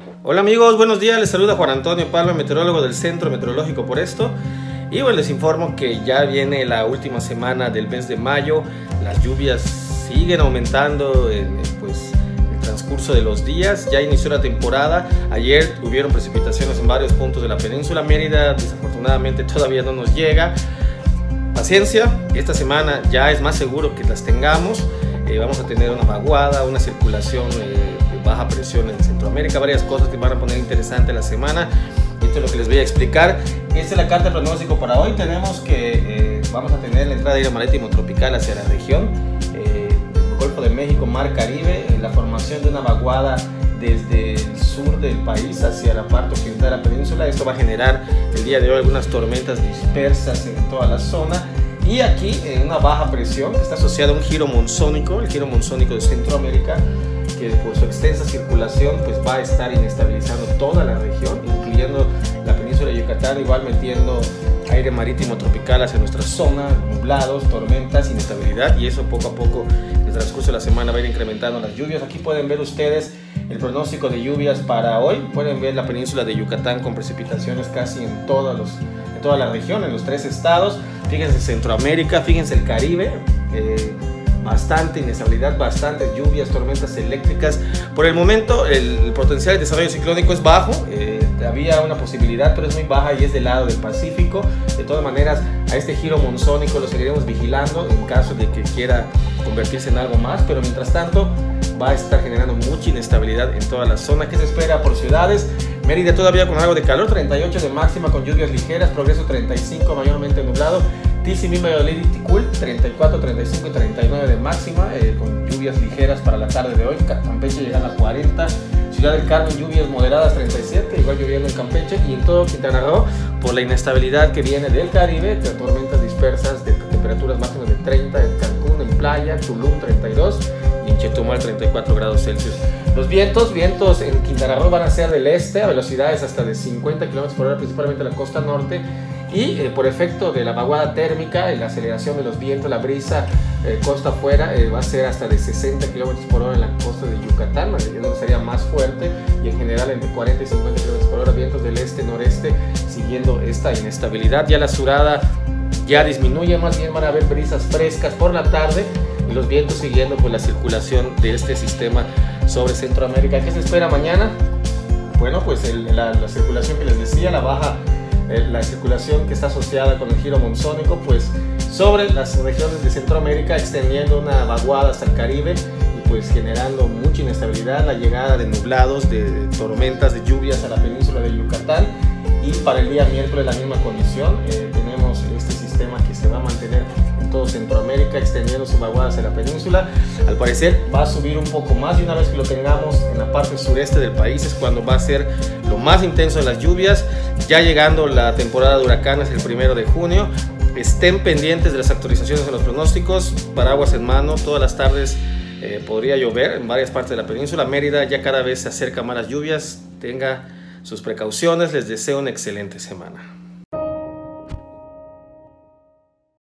Hola amigos, buenos días, les saluda Juan Antonio Palma, meteorólogo del Centro Meteorológico Por Esto. Y bueno, les informo que ya viene la última semana del mes de mayo. Las lluvias siguen aumentando en el transcurso de los días. Ya inició la temporada. Ayer hubieron precipitaciones en varios puntos de la península. Mérida desafortunadamente todavía no nos llega. Paciencia, esta semana ya es más seguro que las tengamos. Vamos a tener una vaguada, una circulación de baja presión en Centroamérica, varias cosas que van a poner interesante la semana. Esto es lo que les voy a explicar. Esta es la carta de pronóstico para hoy. Tenemos que vamos a tener la entrada de aire marítimo tropical hacia la región, el Golfo de México, Mar Caribe, la formación de una vaguada desde el sur del país hacia la parte occidental de la península. Esto va a generar el día de hoy algunas tormentas dispersas en toda la zona. Y aquí una baja presión que está asociada a un giro monzónico, el giro monzónico de Centroamérica, que por su extensa circulación pues va a estar inestabilizando toda la región, incluyendo la península de Yucatán, igual metiendo aire marítimo tropical hacia nuestra zona, nublados, tormentas, inestabilidad, y eso poco a poco en el transcurso de la semana va a ir incrementando las lluvias. Aquí pueden ver ustedes el pronóstico de lluvias para hoy. Pueden ver la península de Yucatán con precipitaciones casi en toda la región, en los 3 estados. Fíjense Centroamérica, fíjense el Caribe, bastante inestabilidad, bastantes lluvias, tormentas eléctricas. Por el momento el potencial de desarrollo ciclónico es bajo, había una posibilidad pero es muy baja y es del lado del Pacífico. De todas maneras, a este giro monzónico lo seguiremos vigilando en caso de que quiera convertirse en algo más, pero mientras tanto va a estar generando mucha inestabilidad en toda la zona. ¿Qué se espera por ciudades? Mérida todavía con algo de calor, 38 de máxima con lluvias ligeras, Progreso 35 mayormente nublado, Tizimín, Valladolid y Ticul 34, 35 y 39 de máxima con lluvias ligeras para la tarde de hoy. Campeche llegan a 40, Ciudad del Carmen lluvias moderadas 37, igual lloviendo en Campeche, y en todo Quintana Roo por la inestabilidad que viene del Caribe, de tormentas dispersas de temperaturas máximas de 30 en Cancún, en Playa, Tulum 32 y en Chetumal 34 grados Celsius. Los vientos en Quintana Roo van a ser del este a velocidades hasta de 50 km por hora, principalmente en la costa norte, y por efecto de la vaguada térmica, la aceleración de los vientos, la brisa costa afuera va a ser hasta de 60 km por hora en la costa de Yucatán, donde sería más fuerte, y en general entre 40 y 50 km por hora vientos del este-noreste siguiendo esta inestabilidad. Ya la surada ya disminuye, más bien van a haber brisas frescas por la tarde y los vientos siguiendo pues la circulación de este sistema sobre Centroamérica. ¿Qué se espera mañana? Bueno, pues la circulación que les decía, la circulación que está asociada con el giro monzónico, pues sobre las regiones de Centroamérica, extendiendo una vaguada hasta el Caribe y pues generando mucha inestabilidad, la llegada de nublados, de tormentas, de lluvias a la península de Yucatán. Y para el día miércoles la misma condición, tenemos este sistema que se va a mantener en todo Centroamérica, extendiendo su vaguada hacia la península. Al parecer va a subir un poco más, y una vez que lo tengamos en la parte sureste del país es cuando va a ser lo más intenso de las lluvias. Ya llegando la temporada de huracanes el 1 de junio, estén pendientes de las actualizaciones en los pronósticos, paraguas en mano, todas las tardes podría llover en varias partes de la península. Mérida ya cada vez se acerca más las lluvias, tenga sus precauciones. Les deseo una excelente semana.